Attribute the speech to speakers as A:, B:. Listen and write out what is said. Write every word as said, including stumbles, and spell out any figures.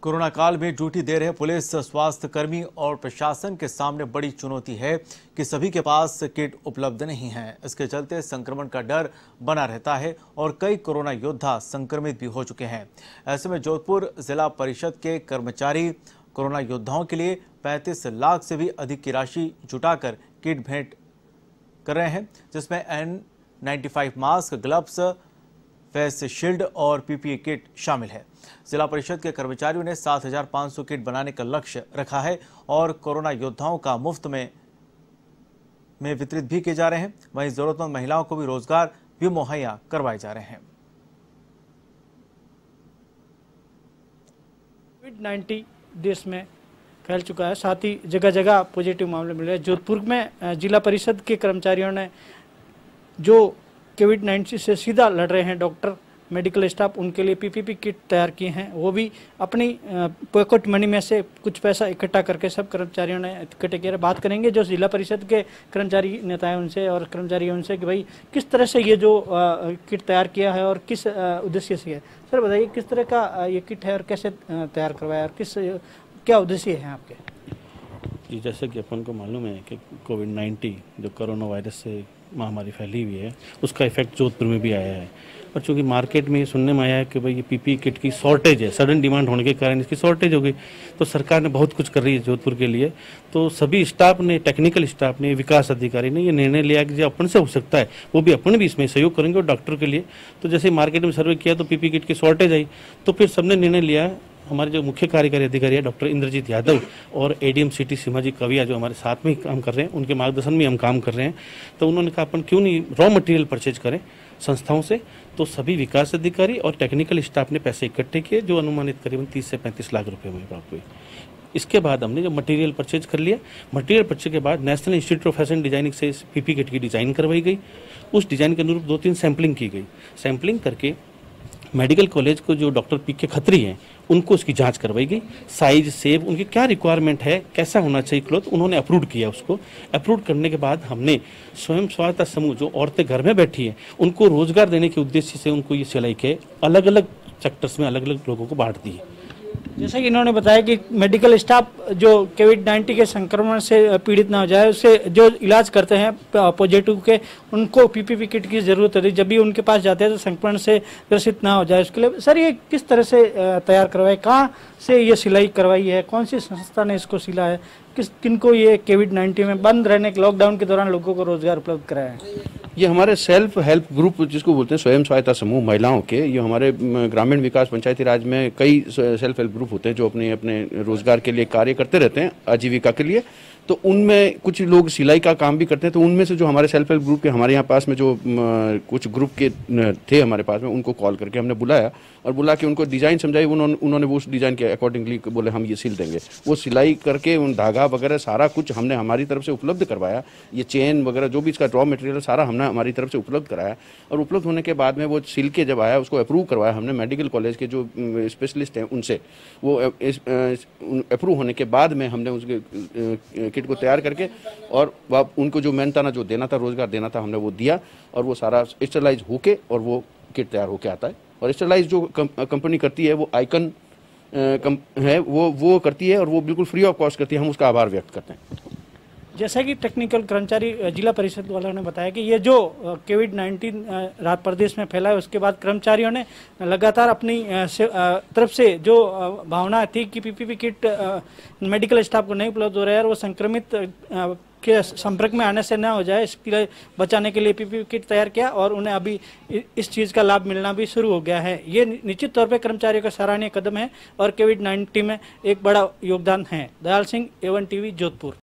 A: Corona काल में duty दे रहे पुलिस, स्वास्थ्य कर्मी और प्रशासन के सामने बड़ी चुनौती है कि सभी के पास किट उपलब्ध नहीं है। इसके चलते संक्रमण का डर बना रहता है और कई कोरोना योद्धा संक्रमित भी हो चुके हैं। ऐसे में जोधपुर जिला परिषद के कर्मचारी कोरोना योद्धाओं के लिए पैंतीस लाख से भी अधिक की राशि जुटाकर किट भेंट कर रहे हैं, जिसमें N ninety five mask, gloves, face shield और पीपीई किट शामिल है। जिला परिषद के कर्मचारियों ने सात हजार पाँच सौ किट बनाने का लक्ष्य रखा है और कोरोना योद्धाओं का मुफ्त में में वितरित भी किए जा रहे हैं। वहीं जरूरतमंद महिलाओं को भी रोजगार भी मुहैया करवाए जा रहे हैं।
B: कोविड नाइन्टीन देश में फैल चुका है, साथ ही जगह जगह पॉजिटिव मामले मिल रहे हैं। जोधपुर में जिला परिषद के कर्मचारियों ने जो कोविड नाइन्टीन से सीधा लड़ रहे हैं, डॉक्टर, मेडिकल स्टाफ, उनके लिए पीपीपी किट तैयार किए हैं। वो भी अपनी पॉकेट मनी में से कुछ पैसा इकट्ठा करके सब कर्मचारियों ने इकट्ठे किया। बात करेंगे जो जिला परिषद के कर्मचारी नेता हैं उनसे और कर्मचारी उनसे कि भाई किस तरह से ये जो किट तैयार किया है और किस उद्देश्य से है। सर बताइए किस तरह का ये किट है और कैसे तैयार करवाया और किस क्या उद्देश्य है आपके?
C: जी, जैसे कि अपन को मालूम है कि कोविड नाइन्टीन जो कोरोना वायरस से महामारी फैली हुई है, उसका इफेक्ट जोधपुर में भी आया है। और चूँकि मार्केट में ये सुनने में आया है कि भाई ये पीपी किट की शॉर्टेज है, सडन डिमांड होने के कारण इसकी शॉर्टेज हो गई, तो सरकार ने बहुत कुछ कर रही है जोधपुर के लिए। तो सभी स्टाफ ने, टेक्निकल स्टाफ ने, विकास अधिकारी ने ये निर्णय लिया कि जो अपन से हो सकता है वो भी अपन भी इसमें सहयोग करेंगे और डॉक्टर के लिए। तो जैसे मार्केट में सर्वे किया तो पीपी किट की शॉर्टेज आई, तो फिर सबने निर्णय लिया। हमारे जो मुख्य कार्यकारी अधिकारी है डॉक्टर इंद्रजीत यादव और एडीएम सिटी सीमाजी कविया जो हमारे साथ में ही काम कर रहे हैं, उनके मार्गदर्शन में हम काम कर रहे हैं। तो उन्होंने कहा अपन क्यों नहीं रॉ मटेरियल परचेज करें संस्थाओं से। तो सभी विकास अधिकारी और टेक्निकल स्टाफ ने पैसे इकट्ठे किए, जो अनुमानित करीबन तीस से पैंतीस लाख रुपए में प्राप्त हुई। इसके बाद हमने जो मटेरियल परचेज कर लिया, मटेरियल परचेज के बाद national institute of fashion designing से पीपी किट की डिजाइन करवाई गई। उस डिजाइन के अनुरूप दो तीन सैम्पलिंग की गई। सैम्पलिंग करके मेडिकल कॉलेज को जो डॉक्टर पी के खत्री हैं उनको उसकी जांच करवाई गई। साइज, शेप, उनकी क्या रिक्वायरमेंट है, कैसा होना चाहिए क्लॉथ, उन्होंने अप्रूव किया। उसको अप्रूव करने के बाद हमने स्वयं सहायता समूह जो औरतें घर में बैठी हैं उनको रोजगार देने के उद्देश्य से उनको ये सिलाई के अलग अलग सेक्टर्स में अलग अलग लोगों को बांट दी है।
B: जैसा कि इन्होंने बताया कि मेडिकल स्टाफ जो कोविड नाइन्टीन के संक्रमण से पीड़ित ना हो जाए, उससे जो इलाज करते हैं पॉजिटिव के, उनको पीपीपी किट की जरूरत होती है। जब भी उनके पास जाते हैं तो संक्रमण से ग्रसित ना हो जाए, उसके लिए सर ये किस तरह से तैयार करवाए, कहाँ से ये सिलाई करवाई है, कौन सी संस्था ने इसको सिला है, किस किनको ये कोविड नाइन्टीन में बंद रहने के लॉकडाउन के दौरान लोगों को रोजगार उपलब्ध कराया है?
D: ये हमारे सेल्फ हेल्प ग्रुप जिसको बोलते हैं, स्वयं सहायता समूह महिलाओं के, ये हमारे ग्रामीण विकास पंचायती राज में कई सेल्फ हेल्प ग्रुप होते हैं जो अपने अपने रोजगार के लिए कार्य करते रहते हैं, आजीविका के लिए। तो उनमें कुछ लोग सिलाई का काम भी करते हैं। तो उनमें से जो हमारे सेल्फ हेल्प ग्रुप के हमारे यहाँ पास में जो कुछ ग्रुप के थे हमारे पास में, उनको कॉल करके हमने बुलाया और बुला के उनको डिज़ाइन समझाई। उन्होंने उन्होंने वो उस डिज़ाइन के अकॉर्डिंगली बोले हम ये सिल देंगे। वो सिलाई करके उन धागा वगैरह सारा कुछ हमने हमारी तरफ से उपलब्ध करवाया। ये चेन वगैरह जो भी इसका रॉ मटेरियल सारा हमने हमारी तरफ से उपलब्ध कराया। और उपलब्ध होने के बाद में वो सिल के जब आया उसको अप्रूव करवाया हमने मेडिकल कॉलेज के जो स्पेशलिस्ट हैं उनसे। वो अप्रूव होने के बाद में हमने उसके किट को तैयार करके और उनको जो मेहनत ना जो देना था, रोजगार देना था, हमने वो दिया। और वो सारा स्टरलाइज होके और वो किट तैयार होके आता है। और स्टरलाइज जो कंपनी करती है वो आइकन है, वो वो करती है और वो बिल्कुल फ्री ऑफ कॉस्ट करती है। हम उसका आभार व्यक्त करते हैं।
B: जैसा कि टेक्निकल कर्मचारी जिला परिषद वालों ने बताया कि ये जो कोविड नाइन्टीन रात प्रदेश में फैला है, उसके बाद कर्मचारियों ने लगातार अपनी तरफ से जो भावना थी कि पीपीपी किट मेडिकल स्टाफ को नहीं उपलब्ध हो रहा है और वो संक्रमित के संपर्क में आने से ना हो जाए, इसके लिए बचाने के लिए पीपीपी किट तैयार किया और उन्हें अभी इस चीज़ का लाभ मिलना भी शुरू हो गया है। ये निश्चित तौर पे कर्मचारियों का सराहनीय कदम है और कोविड नाइन्टीन में एक बड़ा योगदान है। Dayal Singh, A one TV, Jodhpur.